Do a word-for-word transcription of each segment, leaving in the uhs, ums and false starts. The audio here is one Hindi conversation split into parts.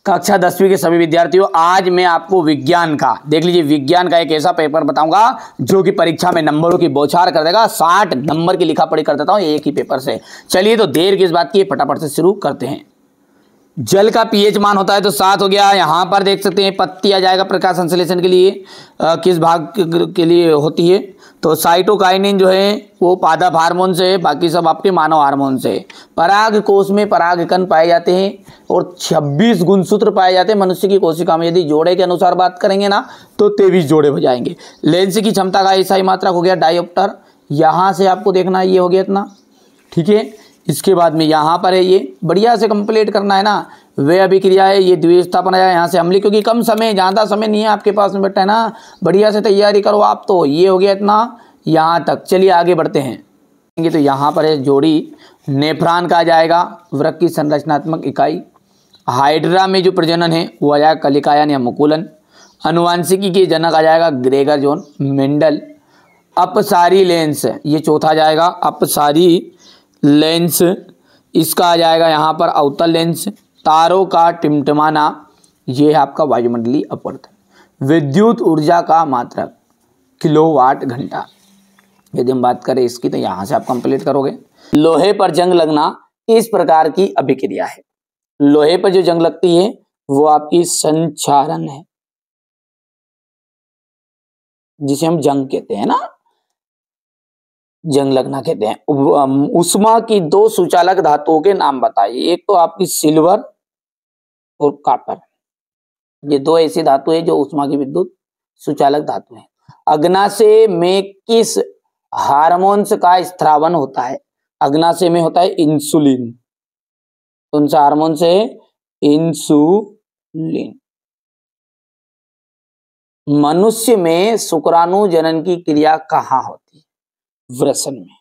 कक्षा दसवीं के सभी विद्यार्थियों, आज मैं आपको विज्ञान का, देख लीजिए, विज्ञान का एक ऐसा पेपर बताऊंगा जो कि परीक्षा में नंबरों की बौछार कर देगा। साठ नंबर की लिखा पढ़ी कर देता हूं एक ही पेपर से। चलिए तो देर किस बात की, फटाफट से शुरू करते हैं। जल का पीएच मान होता है तो सात हो गया। यहाँ पर देख सकते हैं पत्ती आ जाएगा प्रकाश संश्लेषण के लिए, आ, किस भाग के लिए होती है, तो साइटोकाइनिन जो है वो पादप हार्मोन से है, बाकी सब आपके मानव हार्मोन से है। पराग कोश में परागकण पाए जाते हैं और छब्बीस गुणसूत्र पाए जाते हैं। मनुष्य की कोशिका में यदि जोड़े के अनुसार बात करेंगे ना तो तेईस जोड़े हो जाएंगे। लेंस की क्षमता का ऐसा ही मात्रक हो गया डायोप्टर। यहाँ से आपको देखना ये हो गया इतना, ठीक है। इसके बाद में यहाँ पर है, ये बढ़िया से कंप्लीट करना है ना। वे अभिक्रिया है, ये द्विस्थापन है यहाँ से अम्लीय, क्योंकि कम समय, ज़्यादा समय नहीं है आपके पास में बेटा है ना, बढ़िया से तैयारी करो आप। तो ये हो गया इतना यहाँ तक। चलिए आगे बढ़ते हैं। तो यहाँ पर है जोड़ी, नेफ्रॉन का आ जाएगा वृक्क की संरचनात्मक इकाई। हाइड्रा में जो प्रजनन है वो आ जाएगा कलिकायन या मुकुलन। अनुवांशिकी के जनक आ जाएगा ग्रेगर जॉन मेंडल। अपसारी लेंस, ये चौथा आ जाएगा अपसारी लेंस, इसका आ जाएगा यहाँ पर अवतल लेंस। तारों का टिमटिमाना, ये है आपका वायुमंडलीय अपवर्तन। विद्युत ऊर्जा का मात्रक किलोवाट घंटा। यदि हम बात करें इसकी तो यहाँ से आप कंप्लीट करोगे। लोहे पर जंग लगना इस प्रकार की अभिक्रिया है। लोहे पर जो जंग लगती है वो आपकी संक्षारण है, जिसे हम जंग कहते हैं ना, जंग लगना कहते हैं। उष्मा की दो सुचालक धातुओं के नाम बताइए। एक तो आपकी सिल्वर और कॉपर, ये दो ऐसी धातु है जो उष्मा की विद्युत सुचालक धातु है। अग्नाशय में किस हार्मोन्स का स्रावन होता है? अग्नाशय में होता है इंसुलिन। कौन सा हार्मोन से? इंसुलिन। मनुष्य में शुक्राणु जनन की क्रिया कहाँ होती है? वृषण में।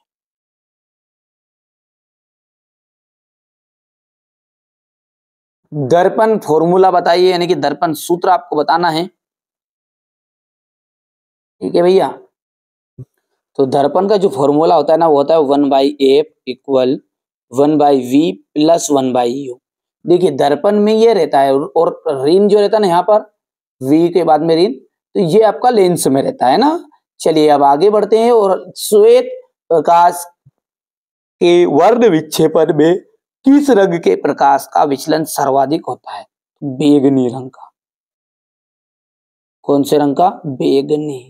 दर्पण फॉर्मूला बताइए, यानी कि दर्पण सूत्र आपको बताना है, ठीक है भैया। तो दर्पण का जो फॉर्मूला होता है ना वो होता है one by F equal one by V plus one by U. देखिए दर्पण में ये रहता है और ऋण जो रहता है ना यहाँ पर वी के बाद में ऋण, तो ये आपका लेंस में रहता है ना। चलिए अब आगे बढ़ते हैं। और श्वेत प्रकाश के वर्ण विक्षेपण में किस रंग के प्रकाश का विचलन सर्वाधिक होता है? बैंगनी रंग का। कौन से रंग का? बैंगनी।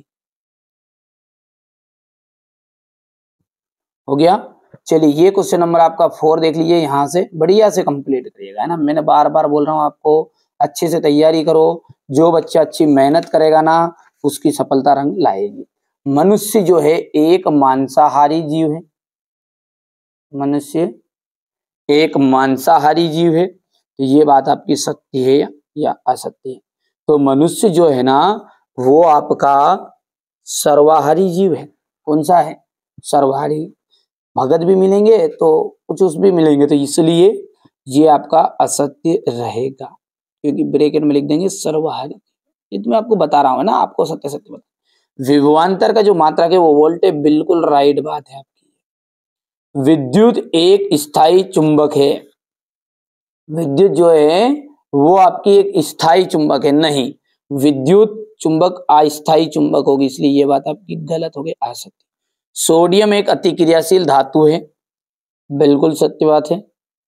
हो गया। चलिए ये क्वेश्चन नंबर आपका फोर देख लीजिए, यहां से बढ़िया से कंप्लीट करिएगा, है ना। मैंने बार बार बोल रहा हूं आपको अच्छे से तैयारी करो। जो बच्चा अच्छी मेहनत करेगा ना उसकी सफलता रंग लाएगी। मनुष्य जो है एक मांसाहारी जीव है। मनुष्य एक मांसाहारी जीव है, तो ये बात आपकी सत्य है या असत्य है? तो मनुष्य जो है ना वो आपका सर्वाहारी जीव है। कौन सा है? सर्वाहारी। भगत भी मिलेंगे तो कुछ उस भी मिलेंगे, तो इसलिए ये आपका असत्य रहेगा, क्योंकि ब्रैकेट में लिख देंगे सर्वाहारी। ये तो मैं आपको बता रहा हूँ ना, आपको सत्य सत्य बता। विभवांतर का जो मात्रक है वो वोल्ट है, बिल्कुल राइट बात है आपकी। विद्युत एक स्थायी चुंबक है। विद्युत जो है वो आपकी एक स्थायी चुंबक है, नहीं, विद्युत चुंबक अस्थायी चुंबक होगी, इसलिए ये बात आपकी गलत हो गई, असत्य। सोडियम एक अतिक्रियाशील धातु है, बिल्कुल सत्य बात है।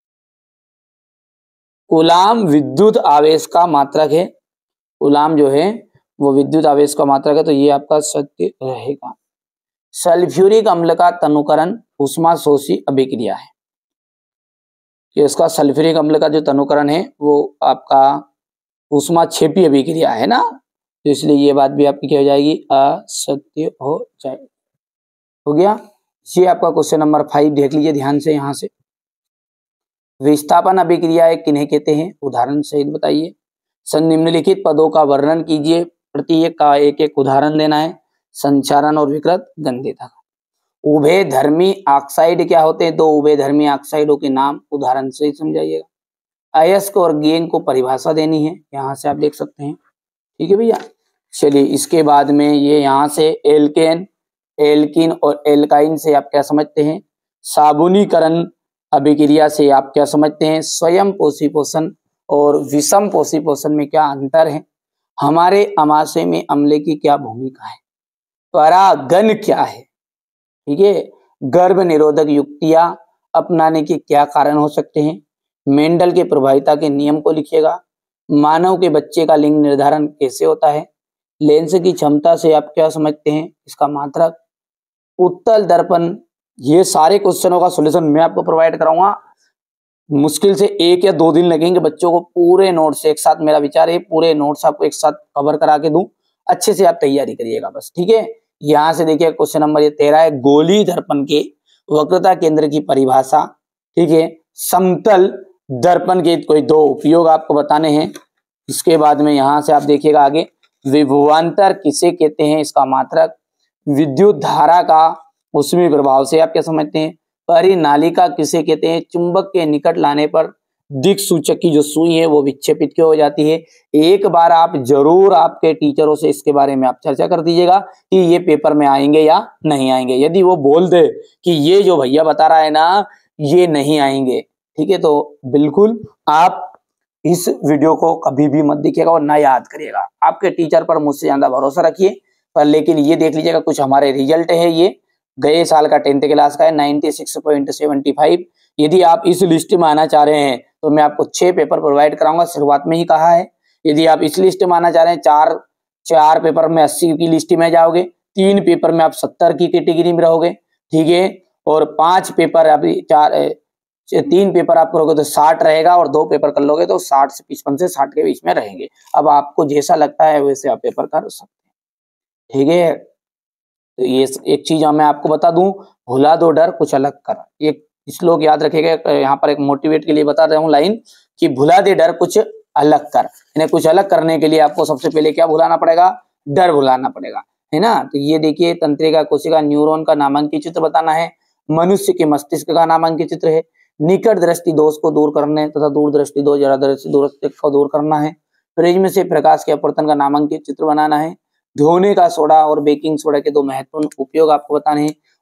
कूलाम विद्युत आवेश का मात्रक है। कूलाम जो है वो विद्युत आवेश का मात्रक है, तो ये आपका सत्य रहेगा। सल्फ्यूरिक अम्ल का तनुकरण ऊष्माशोषी अभिक्रिया है। कि इसका सल्फ्यूरिक अम्ल का जो तनुकरण है वो आपका ऊष्माक्षेपी अभिक्रिया है ना, तो इसलिए ये बात भी आपकी क्या हो जाएगी? असत्य हो जाएगी। हो गया। ये आपका क्वेश्चन नंबर फाइव देख लीजिए ध्यान से। यहां से विस्थापन अभिक्रियाएं किन्हें कहते हैं? उदाहरण सहित बताइए। निम्नलिखित पदों का वर्णन कीजिए, प्रत्येक का एक एक उदाहरण देना है। संचारण और विकृत गंधेता। उभयधर्मी ऑक्साइड क्या होते हैं? दो उभयधर्मी ऑक्साइडों के नाम उदाहरण से समझाइएगा। अयस्क और गेंग को परिभाषा देनी है, यहाँ से आप देख सकते हैं, ठीक है भैया। चलिए इसके बाद में ये यहाँ से एल्केन, एल्किन और एल्काइन से आप क्या समझते हैं? साबुनीकरण अभिक्रिया से आप क्या समझते हैं? स्वयं पोषी पोषण और विषम पोषण में क्या अंतर है, हमारे आमाशय में अम्ल की क्या भूमिका है, परागन क्या है, ठीक है, गर्भ निरोधक युक्तियां अपनाने के क्या कारण हो सकते हैं, मेंडल के प्रभाविता के नियम को लिखिएगा, मानव के बच्चे का लिंग निर्धारण कैसे होता है, लेंस की क्षमता से आप क्या समझते हैं, इसका मात्रक, उत्तल दर्पण, ये सारे क्वेश्चनों का सॉल्यूशन मैं आपको प्रोवाइड कराऊंगा। मुश्किल से एक या दो दिन लगेंगे बच्चों को पूरे नोट्स एक साथ, मेरा विचार है पूरे नोट्स आपको एक साथ कवर करा के दूं, अच्छे से आप तैयारी करिएगा बस, ठीक है। यहाँ से देखिए क्वेश्चन नंबर ये तेरह है, गोली दर्पण के वक्रता केंद्र की परिभाषा, ठीक है, समतल दर्पण के कोई दो उपयोग आपको बताने हैं। इसके बाद में यहाँ से आप देखिएगा आगे, विभवांतर किसे कहते हैं, इसका मात्रक, विद्युत धारा का उसमें प्रभाव से आप क्या समझते हैं, परिनालिका किसे कहते हैं, चुंबक के निकट लाने पर दिक् सूचक की जो सुई है वो विक्षेपित क्यों हो जाती है। एक बार आप जरूर आपके टीचरों से इसके बारे में आप चर्चा कर दीजिएगा कि ये पेपर में आएंगे या नहीं आएंगे। यदि वो बोल दे कि ये जो भैया बता रहा है ना ये नहीं आएंगे, ठीक है, तो बिल्कुल आप इस वीडियो को कभी भी मत देखिएगा और ना याद करिएगा। आपके टीचर पर मुझसे ज्यादा भरोसा रखिए, पर लेकिन ये देख लीजिएगा कुछ हमारे रिजल्ट है, ये गए साल का टेंथ क्लास का है छियानवे पॉइंट सात पाँच। यदि आप इस लिस्ट में आना चाह रहे हैं तो मैं आपको छह पेपर प्रोवाइड कराऊंगा, शुरुआत में ही कहा है। यदि आप इस लिस्ट में आना चाह रहे हैं, चार चार पेपर में अस्सी की लिस्ट में जाओगे, तीन पेपर में आप सत्तर की कैटेगरी में रहोगे, ठीक है, और पांच पेपर अभी चार तीन पेपर आप करोगे तो साठ रहेगा, और दो पेपर कर लोगे तो साठ से पचपन से साठ के बीच में रहेंगे। अब आपको जैसा लगता है वैसे आप पेपर कर सकते हैं, ठीक है। तो ये एक चीज मैं आपको बता दूं, भुला दो डर कुछ अलग कर, एक श्लोक याद रखिएगा, यहाँ पर एक मोटिवेट के लिए बता रहा हूँ लाइन कि भुला दे डर कुछ अलग कर, यानी कुछ अलग करने के लिए आपको सबसे पहले क्या भुलाना पड़ेगा, डर भुलाना पड़ेगा, है ना। तो ये देखिए, तंत्रिका कोशिका न्यूरॉन का नामांकित चित्र बताना है, मनुष्य के मस्तिष्क का नामांकित चित्र है, निकट दृष्टि दोष को दूर करने तथा दूर दृष्टि दोष जरा दृष्टि दोष को दूर करना है, प्रिज्म से प्रकाश के अपवर्तन का नामांकित चित्र बनाना है, धोने का सोडा और बेकिंग सोडा के दो महत्वपूर्ण उपयोग आपको बताने हैं,